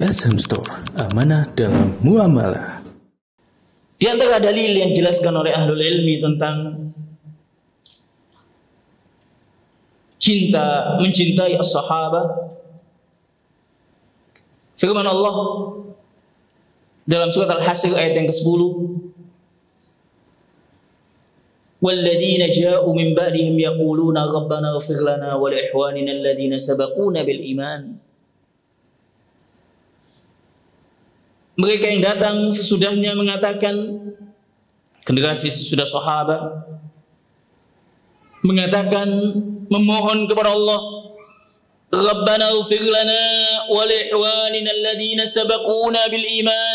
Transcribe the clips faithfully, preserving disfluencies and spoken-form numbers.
Asham Store, amanah dalam muamalah. Di antara dalil yang dijelaskan oleh ahlul ilmi tentang cinta, mencintai as-sahabah, firman Allah dalam surat Al-Hasr ayat yang kesepuluh, وَالَّذِينَ جَاءُوا مِنْ بَعْدِهِمْ يَقُولُونَ رَبَّنَا اغْفِرْ لَنَا وَلِإِخْوَانِنَا الَّذِينَ سَبَقُونَا بِالْإِيمَانِ. Mereka yang datang sesudahnya mengatakan, generasi sesudah sahabat mengatakan, memohon kepada Allah, Rabbana ighfir lana wa li ikhwanina alladhina sabaquna bil iman.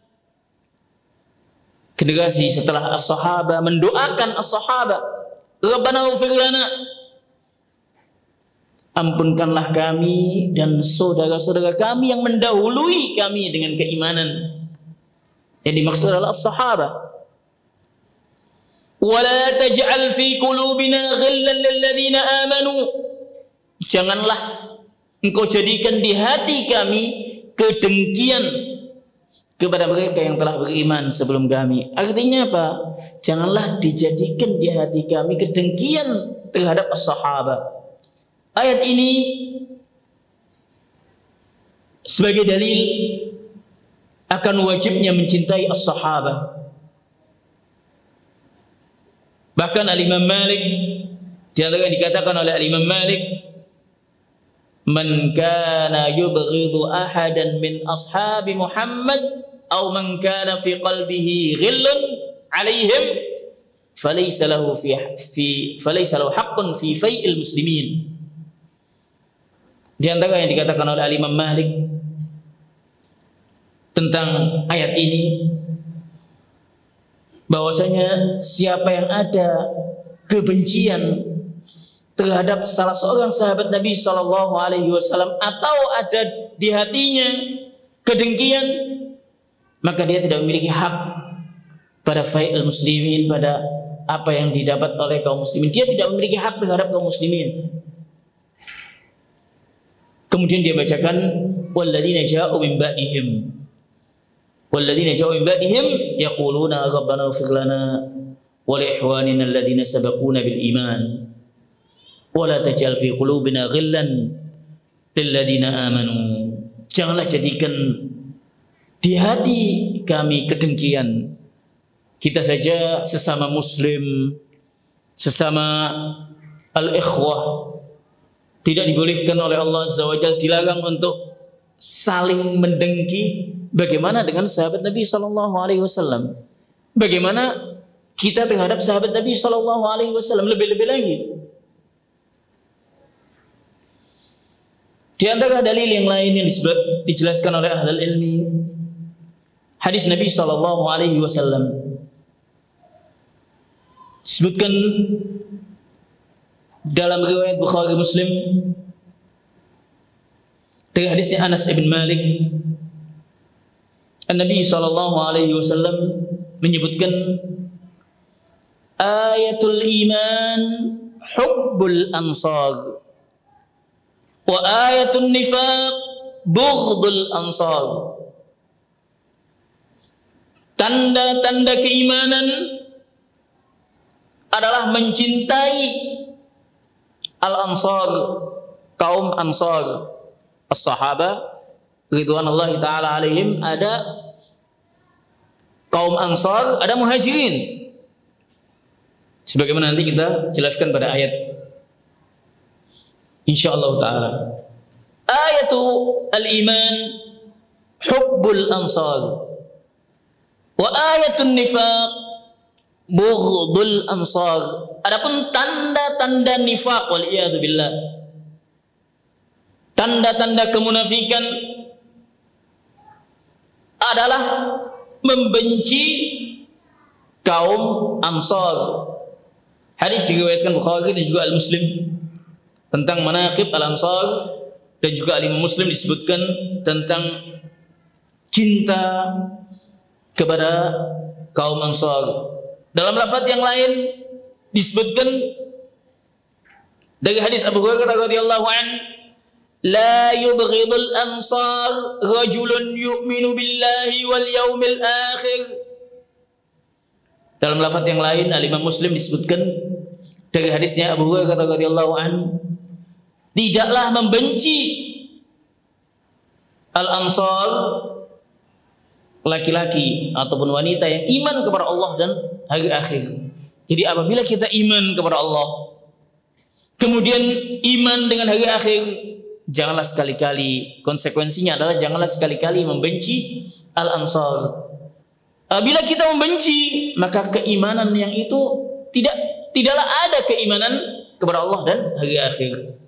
Generasi setelah as-sahabah mendoakan as-sahabah, Rabbana ighfir lana, ampunkanlah kami dan saudara-saudara kami yang mendahului kami dengan keimanan. Yang dimaksud adalah as-sahabah. Wala taj'al fi qulubina ghillan lil ladzina amanu. Janganlah engkau jadikan di hati kami kedengkian kepada mereka yang telah beriman sebelum kami. Artinya apa? Janganlah dijadikan di hati kami kedengkian terhadap as-sahabah. Ayat ini sebagai dalil akan wajibnya mencintai as-sahabah. Bahkan Al-Imam Malik, di antara yang dikatakan oleh Al-Imam Malik, man kana yubghidu ahadan min ashabi Muhammad aw man kana fi qalbihi ghillun alaihim falaysa lahu fi fi falaysa lahu haqqun fi fai'il muslimin. Di antara yang dikatakan oleh Al-Imam Malik tentang ayat ini, bahwasanya siapa yang ada kebencian terhadap salah seorang sahabat Nabi Shallallahu Alaihi Wasallam atau ada di hatinya kedengkian, maka dia tidak memiliki hak pada fai'il muslimin, pada apa yang didapat oleh kaum muslimin. Dia tidak memiliki hak terhadap kaum muslimin. Kemudian dia bacakan walladzina ja'u min ba'dihim walladzina ja'u min ba'dihim yaquluna rabbana ighfir lana wa li ikhwanina alladzina sabaquna bil iman wa la taj'al fi qulubina ghillan lil ladzina amanu. Janganlah jadikan di hati kami kedengkian. Kita saja sesama muslim, sesama al-ikhwah, tidak dibolehkan oleh Allah Azza wa Jalla, dilarang untuk saling mendengki. Bagaimana dengan sahabat Nabi Sallallahu Alaihi Wasallam? Bagaimana kita terhadap sahabat Nabi Sallallahu Alaihi Wasallam? Lebih-lebih lagi. Di antara dalil yang lain yang disebut, dijelaskan oleh ahlul ilmi, hadis Nabi Sallallahu Alaihi Wasallam disebutkan dalam riwayat Bukhari Muslim dari hadisnya Anas bin Malik, Nabi Sallallahu Alaihi Wasallam menyebutkan ayatul iman hubbul ansar wa ayatul nifaq bughdul ansar. Tanda-tanda keimanan adalah mencintai al-ansar, kaum ansar, as-sahabah ridwanullahi ta'ala alaihim. Ada kaum ansar, ada muhajirin, sebagaimana nanti kita jelaskan pada ayat insyaallah ta'ala. Ayatu al-iman hubbul ansar wa ayatun nifaq bughdul ansar. Adapun tanda-tanda nifaq, wal iyadu billah, tanda-tanda kemunafikan adalah membenci kaum ansar. Hadis diriwayatkan Bukhari dan juga Al-Muslim tentang manaqib al-ansar, dan juga Al-Imam Muslim disebutkan tentang cinta kepada kaum ansar. Dalam lafaz yang lain disebutkan dari hadis Abu Hurairah radhiyallahu an, la yubghidul ansar rajulun yu'minu billahi wal yaumil akhir. Dalam lafaz yang lain Al-Imam Muslim disebutkan dari hadisnya Abu Hurairah radhiyallahu an, tidaklah membenci al-ansar, laki-laki ataupun wanita yang iman kepada Allah dan hari akhir. Jadi apabila kita iman kepada Allah, kemudian iman dengan hari akhir, janganlah sekali-kali, konsekuensinya adalah janganlah sekali-kali membenci al-ansar. Apabila kita membenci, maka keimanan yang itu tidak tidaklah ada keimanan kepada Allah dan hari akhir.